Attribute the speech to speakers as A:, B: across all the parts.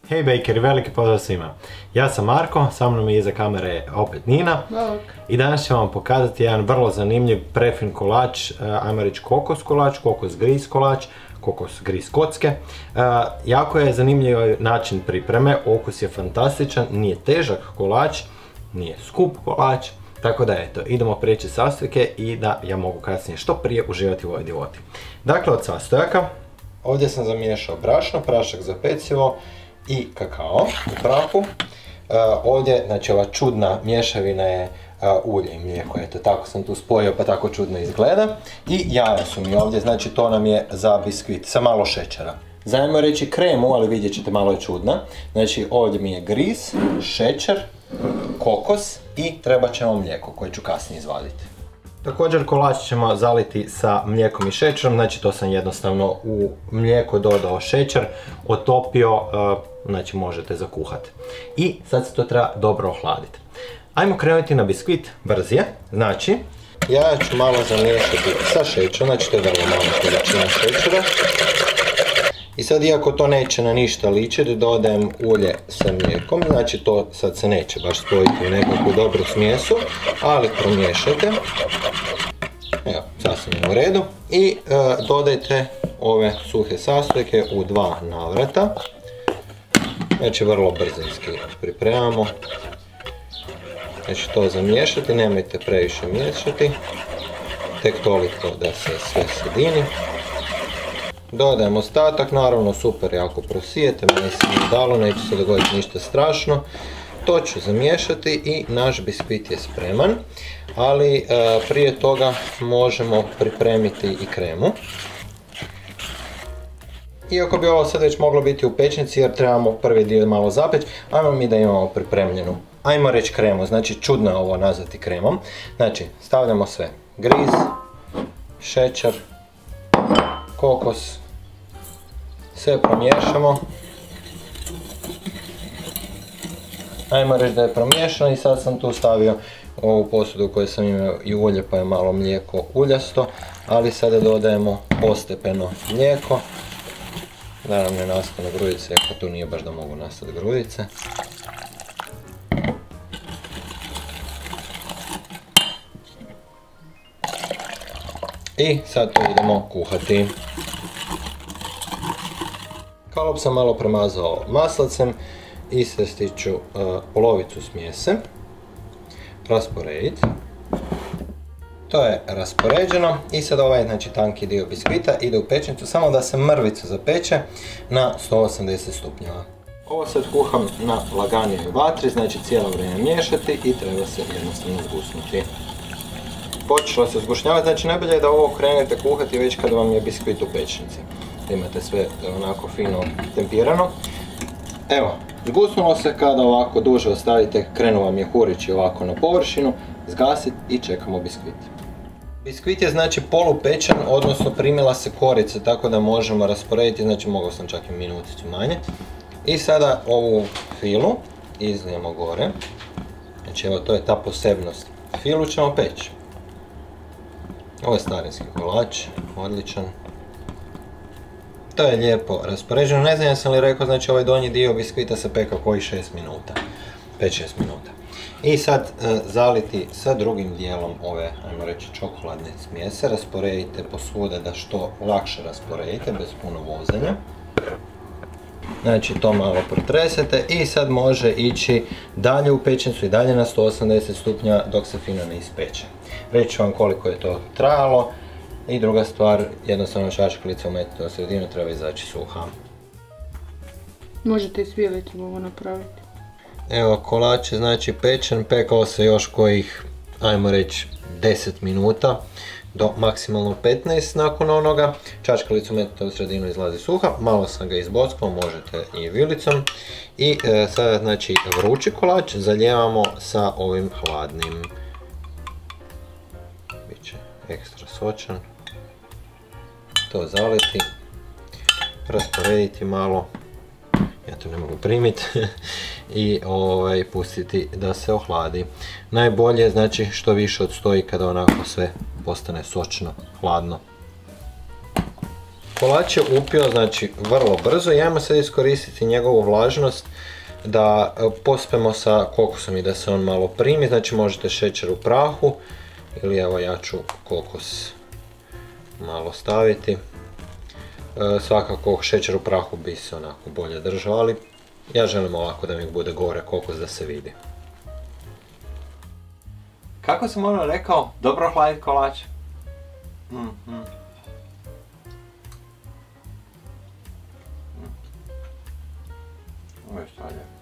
A: Hej Bakeri, veliki pozdrav svima. Ja sam Marko, sa mnom je iza kamere opet Nina. I danas ću vam pokazati jedan vrlo zanimljiv prefin kolač, ajmo reći kokos kolač, kokos gris kolač, kokos gris kocke. Jako je zanimljiv način pripreme, okus je fantastičan, nije težak kolač, nije skup kolač. Tako da eto, idemo prijeći sastojke i da ja mogu kasnije što prije uživati u ovoj divoti. Dakle, od sastojaka, ovdje sam zamiješao brašno, prašak za pecivo i kakao u prahu. Ovdje, znači ova čudna mješavina je ulje i mlijeko, eto tako sam tu spojio pa tako čudno izgleda. I jaja su mi ovdje, znači to nam je za biskvit sa malo šećera. Zajmo reći kremu, ali vidjet ćete malo je čudna. Znači ovdje mi je gris, šećer, kokos i trebat ćemo mlijeko koje ću kasnije izvaditi. Također kolač ćemo zaliti sa mlijekom i šećerom, znači to sam jednostavno u mlijeko dodao šećer, otopio, znači možete zakuhati. I sad se to treba dobro ohladiti. Ajmo krenuti na biskvit brzije, znači ja ću malo zamiješati sa šećerom, znači to je vrlo malo količina šećera. I sad, iako to neće na ništa ličiti, dodajem ulje sa mlijekom, znači to sad se neće baš spojiti u nekakvu dobru smjesu, ali promiješajte. Evo, sasvim je u redu. I dodajte ove suhe sastojke u 2 navrata. Znači vrlo brzinski pripremamo. Znači to zamiješati, nemojte previše miješati, tek toliko da se sve sjedini. Dodajem ostatak, naravno super je ako prosijete, meni se nije dalo, neće se dogoditi ništa strašno. To ću zamiješati i naš biskvit je spreman, ali prije toga možemo pripremiti i kremu. Iako bi ovo sad već moglo biti u pečnici jer trebamo prvi dio malo zapeći, ajmo mi da imamo pripremljenu, ajmo reći kremu, znači čudno je ovo nazvati kremom. Znači stavljamo sve, griz, šećer, kokos, sve promiješamo. Ajmo reći da je promiješano i sad sam tu stavio ovu posudu u kojoj sam imao i ulje pa je malo mlijeko uljasto, ali sada dodajemo postepeno mlijeko. Da nam ne nastane grudice, ako tu nije baš da mogu nastati grudice. I sad to idemo kuhati. Kalup sam malo premazao maslacem i svesti ću polovicu smjese. Rasporediti. To je raspoređeno i sad ovaj znači tanki dio biskvita ide u pečnicu samo da se mrvicu zapeče na 180 stupnjeva. Ovo sad kuham na laganijoj vatri, znači cijelo vrijeme miješati i treba se jednostavno zgusnuti. Počelo se zgušnjavati, znači najbolje je da ovo krenete kuhati već kada vam je biskvit u pečnici. Imate sve onako fino tempirano. Evo, zgusnulo se, kada ovako duže ostavite, krenu vam je hurići ovako na površinu, zgasiti i čekamo biskvit. Biskvit je znači polupečen, odnosno primila se korica, tako da možemo rasporediti, znači mogao sam čak i minuticu manje. I sada ovu filu izlijemo gore, znači evo to je ta posebnost. Filu ćemo peći. Ovo je starinski kolač, odličan. To je lijepo raspoređeno, ne znam jesam li rekao, znači ovaj donji dio biskvita se peka koji 6 minuta, 5-6 minuta. I sad zaliti sa drugim dijelom ove, ajmo reći, čokoladne smjese, rasporedite posvuda da što lakše rasporedite, bez puno vozanja. Znači to malo protresete i sad može ići dalje u pečnicu i dalje na 180 stupnja dok se fino ne ispeče. Reći ću vam koliko je to trajalo. I druga stvar, jednostavno šaškalicu umetite u sredinu, treba izaći suha.
B: Možete i s vijelicom ovo napraviti.
A: Evo, kolač je znači pečen, pekao se još kojih, ajmo reći, 10 minuta do maksimalno 15 nakon onoga. Čačkalicu umetite u sredinu, izlazi suha, malo sam ga izbockao, možete i vilicom. I sada znači vrući kolač zalijevamo sa ovim hladnim. Biće ekstra sočan. To zaliti, rasporediti malo, ja to ne mogu primiti, i pustiti da se ohladi. Najbolje je znači što više odstoji kada onako sve postane sočno, hladno. Kolač je upio, znači, vrlo brzo i ajmo sad iskoristiti njegovu vlažnost da pospemo sa kokosom i da se on malo primi. Znači možete šećer u prahu ili evo ja ću kokos malo staviti. Svakako šećer u prahu bi se onako bolje držao, ali ja želim ovako da mi bude gore kokos da se vidi. Kako sam ono rekao, dobro hladit kolač? Ovo je šta je.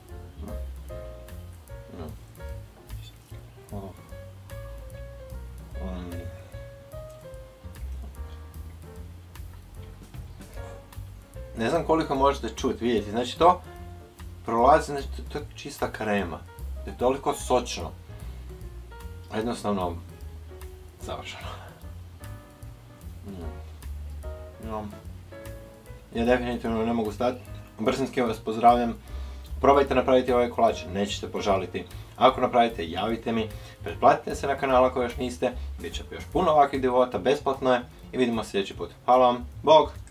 A: Ne znam koliko možete čuti, vidjeti, znači to prolazi, znači to je čista krema, to je toliko sočno, jednostavno završeno. Ja definitivno ne mogu stati, brzinski vas pozdravljam, probajte napraviti ovaj kolač, nećete požaliti. Ako napravite, javite mi, pretplatite se na kanal ako još niste, bit će još puno ovakvih divota, besplatno je i vidimo se sljedeći put. Hvala vam, bog!